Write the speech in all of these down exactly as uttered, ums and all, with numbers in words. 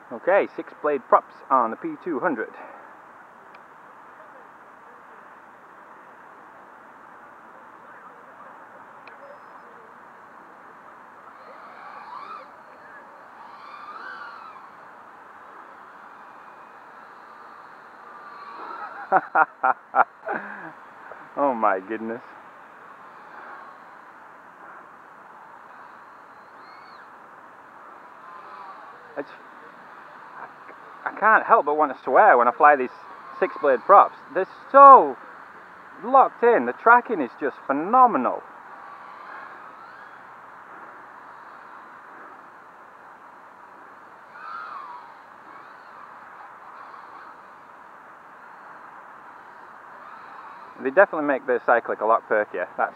Okay, six blade props on the P two hundred. Oh my goodness. It's, I, I can't help but want to swear when I fly these six blade props. They're so locked in. The tracking is just phenomenal. They definitely make the Cyclic a lot perkier. That's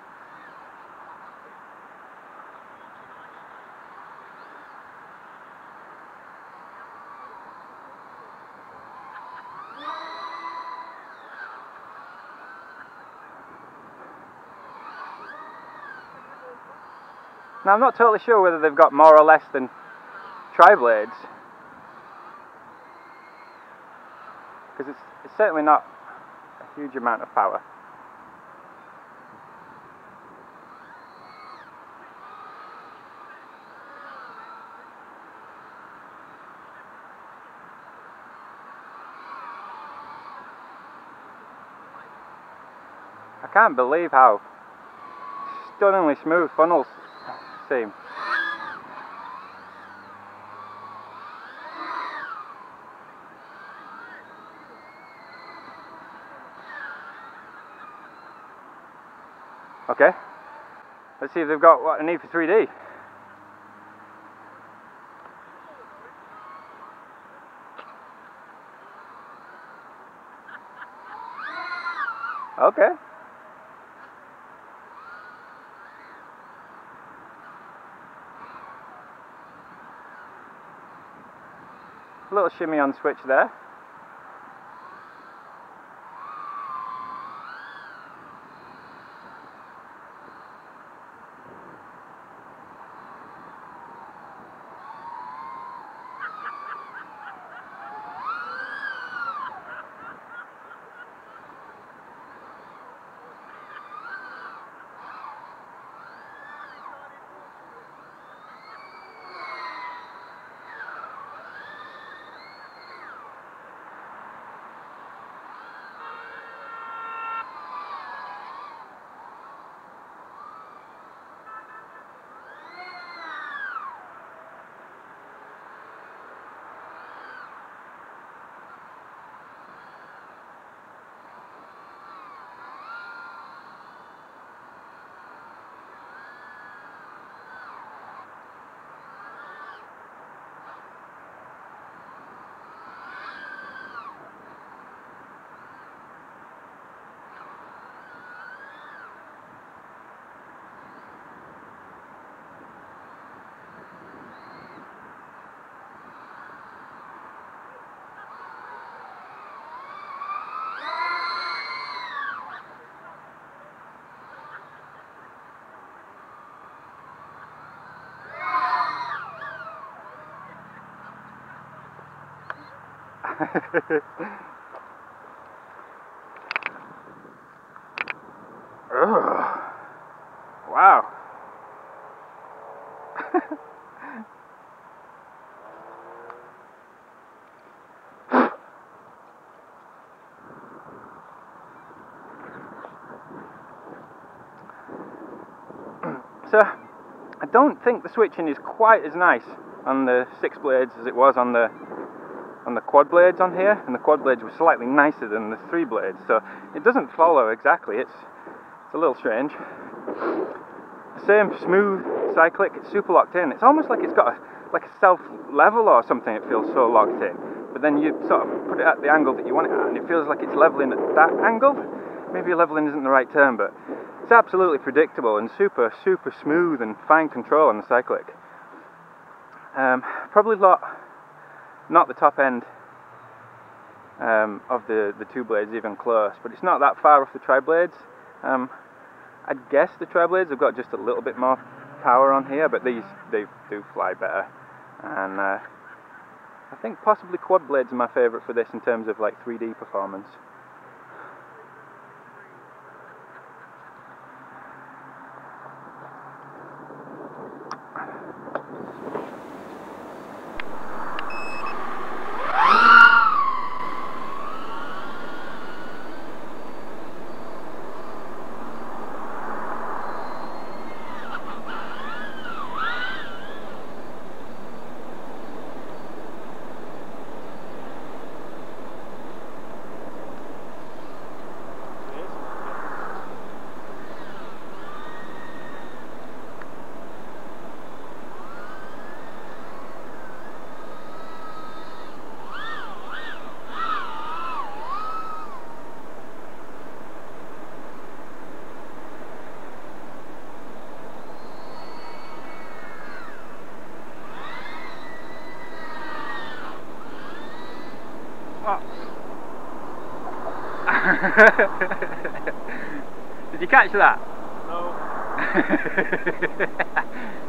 Now I'm not totally sure whether they've got more or less than tri-blades, because it's, it's certainly not a huge amount of power. I can't believe how stunningly smooth funnels seem. Okay, let's see if they've got what I need for three D. Okay. A little shimmy on switch there. Ugh. Wow. So, I don't think the switching is quite as nice on the six blades as it was on the on the quad blades on here, and the quad blades were slightly nicer than the three blades, so it doesn't follow exactly. It's it's a little strange. The same smooth Cyclic, it's super locked in. It's almost like it's got a, like a self level or something. It feels so locked in, but then you sort of put it at the angle that you want it at, and it feels like it's leveling at that angle. Maybe leveling isn't the right term, but it's absolutely predictable and super super smooth and fine control on the Cyclic. Um, probably not. Not the top end um, of the, the two blades even close, but it's not that far off the tri-blades. Um, I'd guess the tri-blades have got just a little bit more power on here, but these they do fly better. And uh, I think possibly quad blades are my favourite for this in terms of like three D performance. Oh. Did you catch that? No.